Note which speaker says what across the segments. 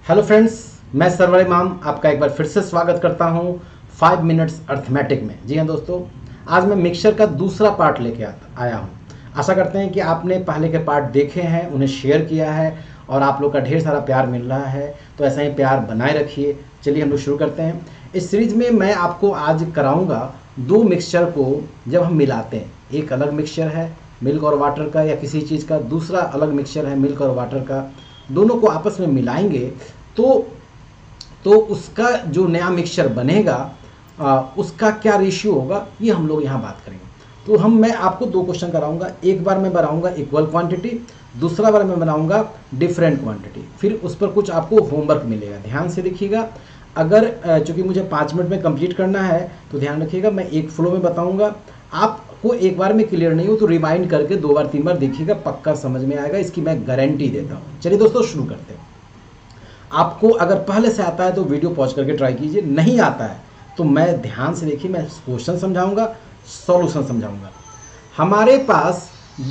Speaker 1: Hello friends, मैं server इमाम आपका एक बार फिर से स्वागत करता हूं 5 मिनट्स अर्थमेटिक में। जी हाँ दोस्तों, आज मैं मिक्सचर का दूसरा पार्ट लेके आया हूं। आशा करते हैं कि आपने पहले के पार्ट देखे हैं, उन्हें शेयर किया है और आप लोग का ढेर सारा प्यार मिल रहा है, तो ऐसा ही प्यार बनाए रखिए। चलिए हम लोग शुरू करते हैं। इस सीरीज में मैं आपको आज कराऊंगा दो मिक्सचर को जब हम मिलाते हैं। एक अलग मिक्सचर है मिल्क और वाटर का या किसी चीज़ का, दूसरा अलग मिक्सचर है मिल्क और वाटर का। दोनों को आपस में मिलाएंगे तो उसका जो नया मिक्सचर बनेगा उसका क्या रेशियो होगा, ये हम लोग यहाँ बात करेंगे। तो मैं आपको दो क्वेश्चन कराऊंगा। एक बार मैं बनाऊंगा इक्वल क्वांटिटी, दूसरा बार मैं बनाऊंगा डिफरेंट क्वांटिटी। फिर उस पर कुछ आपको होमवर्क मिलेगा, ध्यान से देखिएगा। अगर चूंकि मुझे 5 मिनट में कंप्लीट करना है तो ध्यान रखिएगा, मैं एक फ्लो में बताऊंगा। आपको एक बार में क्लियर नहीं हो तो रिवाइंड करके 2 बार 3 बार देखिएगा, पक्का समझ में आएगा, इसकी मैं गारंटी देता हूँ। चलिए दोस्तों शुरू करते हैं। आपको अगर पहले से आता है तो वीडियो पॉज करके ट्राई कीजिए, नहीं आता है तो मैं ध्यान से देखिए, मैं क्वेश्चन समझाऊंगा, सॉल्यूशन समझाऊंगा। हमारे पास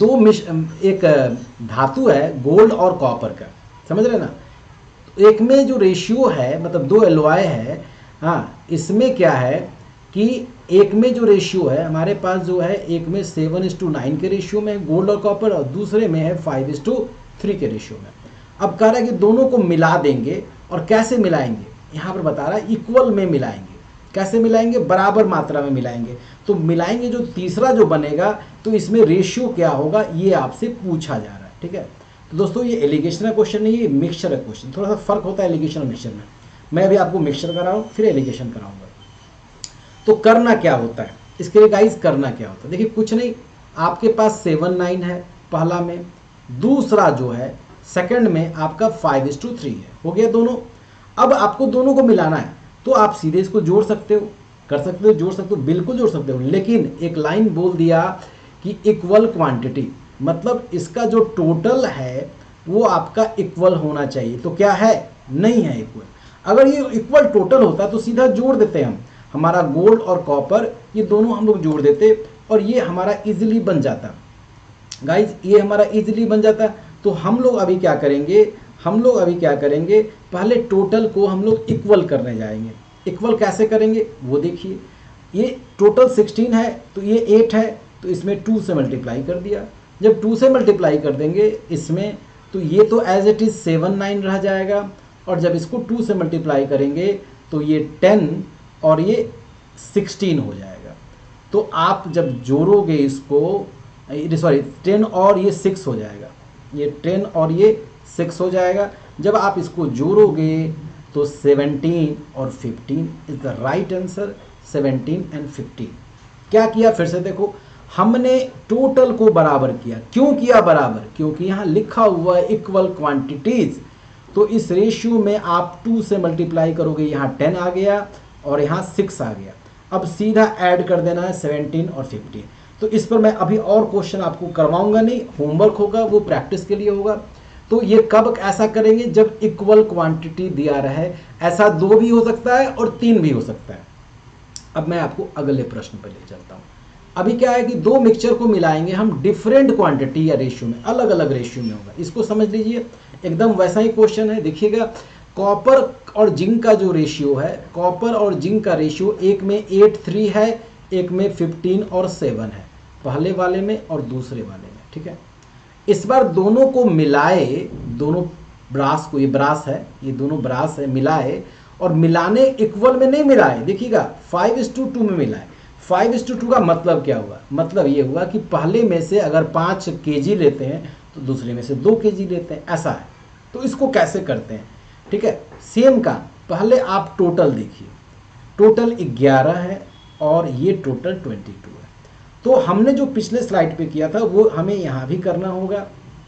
Speaker 1: एक धातु है गोल्ड और कॉपर का, समझ रहे ना। एक में जो रेशियो है, मतलब दो एलॉय है, हाँ, इसमें क्या है कि एक में जो रेशियो है हमारे पास जो है, एक में 7:9 के रेशियो में है गोल्ड और कॉपर, और दूसरे में है 5:3 के रेशियो में। अब कह रहा है कि दोनों को मिला देंगे, और कैसे मिलाएंगे, यहाँ पर बता रहा है इक्वल में मिलाएंगे। कैसे मिलाएंगे? बराबर मात्रा में मिलाएंगे। तो मिलाएंगे, जो तीसरा जो बनेगा तो इसमें रेशियो क्या होगा ये आपसे पूछा जा रहा है, ठीक है। तो दोस्तों ये एलिगेशन का क्वेश्चन नहीं है, ये मिक्सचर का क्वेश्चन। थोड़ा सा फर्क होता है एलिगेशन और मिक्सचर में। मैं अभी आपको मिक्सचर करा रहा हूँ, फिर एलिगेशन कराऊंगा। तो करना क्या होता है इसके लिए गाइस, करना क्या होता है, देखिए कुछ नहीं। आपके पास 7:9 है पहला में, दूसरा जो है सेकंड में आपका 5:3 है, हो गया दोनों। अब आपको दोनों को मिलाना है तो आप सीधे इसको जोड़ सकते हो, कर सकते हो, जोड़ सकते हो, बिल्कुल जोड़ सकते हो। लेकिन एक लाइन बोल दिया कि इक्वल क्वांटिटी, मतलब इसका जो टोटल है वो आपका इक्वल होना चाहिए। तो क्या है? नहीं है इक्वल। अगर ये इक्वल टोटल होता तो सीधा जोड़ देते हम, हमारा गोल्ड और कॉपर ये दोनों हम लोग जोड़ देते और ये हमारा इजीली बन जाता गाइज, ये हमारा इजीली बन जाता। तो हम लोग अभी क्या करेंगे, पहले टोटल को हम लोग इक्वल करने जाएंगे। इक्वल कैसे करेंगे वो देखिए। ये टोटल 16 है तो ये 8 है, तो इसमें 2 से मल्टीप्लाई कर दिया। जब 2 से मल्टीप्लाई कर देंगे इसमें, तो ये तो एज इट इज 7:9 रह जाएगा, और जब इसको 2 से मल्टीप्लाई करेंगे तो ये 10 और ये 16 हो जाएगा। तो आप जब जोड़ोगे इसको, सॉरी 10 और ये 6 हो जाएगा, ये 10 और ये 6 हो जाएगा। जब आप इसको जोड़ोगे तो 17 और 15 is the right answer. 17 and 15 क्या किया, फिर से देखो, हमने टोटल को बराबर किया। क्यों किया बराबर? क्योंकि यहाँ लिखा हुआ है इक्वल क्वांटिटीज। तो इस रेशियो में आप 2 से मल्टीप्लाई करोगे, यहाँ 10 आ गया और यहाँ 6 आ गया। अब सीधा ऐड कर देना है 17 और 15। तो इस पर मैं अभी और क्वेश्चन आपको करवाऊंगा नहीं, होमवर्क होगा, वो प्रैक्टिस के लिए होगा। तो ये कब ऐसा करेंगे? जब इक्वल क्वांटिटी दिया रहे। ऐसा 2 भी हो सकता है और 3 भी हो सकता है। अब मैं आपको अगले प्रश्न पर ले चलता हूँ। अभी क्या है कि दो मिक्सचर को मिलाएंगे हम डिफरेंट क्वांटिटी या रेशियो में, अलग अलग रेशियो में होगा। इसको समझ लीजिए, एकदम वैसा ही क्वेश्चन है। देखिएगा, कॉपर और जिंक का जो रेशियो है, कॉपर और जिंक का रेशियो एक में 8:3 है, एक में 15 और 7 है, पहले वाले में और दूसरे वाले में, ठीक है। इस बार दोनों को मिलाए, दोनों ब्रास को, ये ब्रास है, ये दोनों ब्रास है, मिलाए, और मिलाने इक्वल में नहीं मिलाए। देखिएगा 5:2 में मिलाए। 5:2 का मतलब क्या हुआ? मतलब ये हुआ कि पहले में से अगर 5 kg लेते हैं तो दूसरे में से 2 kg लेते हैं, ऐसा है। तो इसको कैसे करते हैं, ठीक है। सेम का पहले आप टोटल देखिए, टोटल 11 है और ये टोटल 22 है। तो हमने जो पिछले स्लाइड पे किया था वो हमें यहाँ भी करना होगा,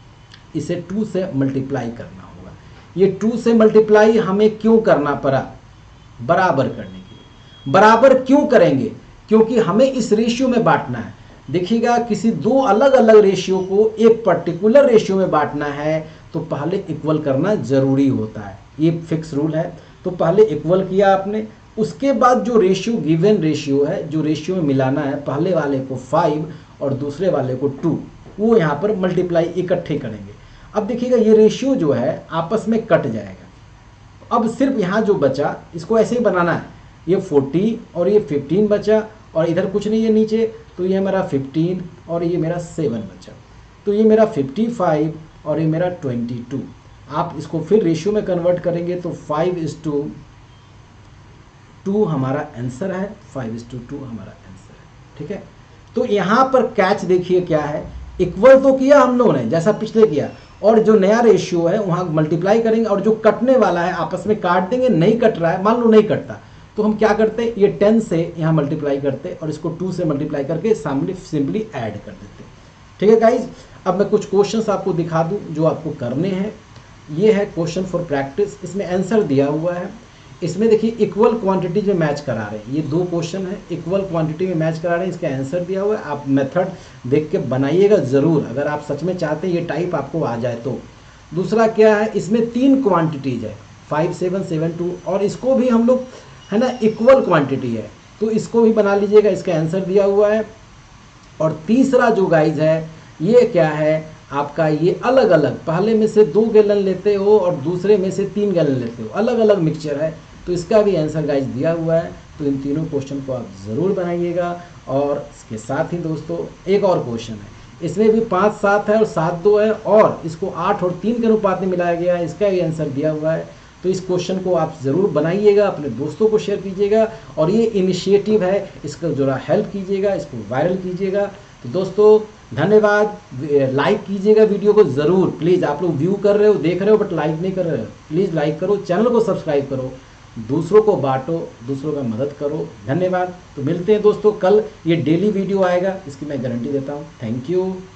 Speaker 1: इसे 2 से मल्टीप्लाई करना होगा। ये 2 से मल्टीप्लाई हमें क्यों करना पड़ा? बराबर करने के लिए। बराबर क्यों करेंगे? क्योंकि हमें इस रेशियो में बांटना है। देखिएगा, किसी दो अलग अलग रेशियो को एक पर्टिकुलर रेशियो में बांटना है तो पहले इक्वल करना जरूरी होता है, ये फिक्स रूल है। तो पहले इक्वल किया आपने, उसके बाद जो रेशियो, गिवन रेशियो है, जो रेशियो में मिलाना है, पहले वाले को 5 और दूसरे वाले को 2, वो यहाँ पर मल्टीप्लाई इकट्ठे करेंगे। अब देखिएगा ये रेशियो जो है आपस में कट जाएगा, अब सिर्फ यहाँ जो बचा इसको ऐसे ही बनाना है, ये 40 और ये 15 बचा और इधर कुछ नहीं है नीचे, तो ये मेरा 15 और ये मेरा 7 बचा, तो ये मेरा 55 और ये मेरा 22। आप इसको फिर रेशियो में कन्वर्ट करेंगे तो 5:2 हमारा आंसर है, 5:2 हमारा आंसर है। ठीक है, तो यहाँ पर कैच देखिए क्या है, इक्वल तो किया हम लोगों ने जैसा पिछले किया, और जो नया रेशियो है वहाँ मल्टीप्लाई करेंगे और जो कटने वाला है आपस में काट देंगे। नहीं कट रहा है, मान लो नहीं कटता, तो हम क्या करते हैं, ये 10 से यहाँ मल्टीप्लाई करते और इसको 2 से मल्टीप्लाई करके सामने सिंपली ऐड कर देते। ठीक है गाइज, अब मैं कुछ क्वेश्चंस आपको दिखा दूं जो आपको करने हैं। ये है क्वेश्चन फॉर प्रैक्टिस, इसमें आंसर दिया हुआ है। इसमें देखिए इक्वल क्वांटिटी में मैच करा रहे हैं, ये 2 क्वेश्चन है, इक्वल क्वांटिटी में मैच करा रहे हैं, इसका आंसर दिया हुआ है। आप मेथड देख के बनाइएगा ज़रूर, अगर आप सच में चाहते हैं ये टाइप आपको आ जाए तो। दूसरा क्या है, इसमें 3 क्वांटिटीज है, 5, 7, 7, 2, और इसको भी हम लोग है ना इक्वल क्वांटिटी है, तो इसको भी बना लीजिएगा, इसका आंसर दिया हुआ है। और तीसरा जो गाइज है ये क्या है आपका, ये अलग अलग, पहले में से 2 गैलन लेते हो और दूसरे में से 3 गैलन लेते हो, अलग अलग मिक्सचर है, तो इसका भी आंसर गाइज दिया हुआ है। तो इन तीनों क्वेश्चन को आप ज़रूर बनाइएगा। और इसके साथ ही दोस्तों एक और क्वेश्चन है, इसमें भी 5, 7 है और 7, 2 है, और इसको 8 और 3 के अनुपात में मिलाया गया है, इसका भी आंसर दिया हुआ है। तो इस क्वेश्चन को आप ज़रूर बनाइएगा, अपने दोस्तों को शेयर कीजिएगा, और ये इनिशिएटिव है इसका जरा हेल्प कीजिएगा, इसको वायरल कीजिएगा। तो दोस्तों धन्यवाद, लाइक कीजिएगा वीडियो को ज़रूर प्लीज़। आप लोग व्यू कर रहे हो, देख रहे हो, बट लाइक नहीं कर रहे हो, प्लीज़ लाइक करो, चैनल को सब्सक्राइब करो, दूसरों को बांटो, दूसरों का मदद करो। धन्यवाद। तो मिलते हैं दोस्तों कल, ये डेली वीडियो आएगा, इसकी मैं गारंटी देता हूँ। Thank you.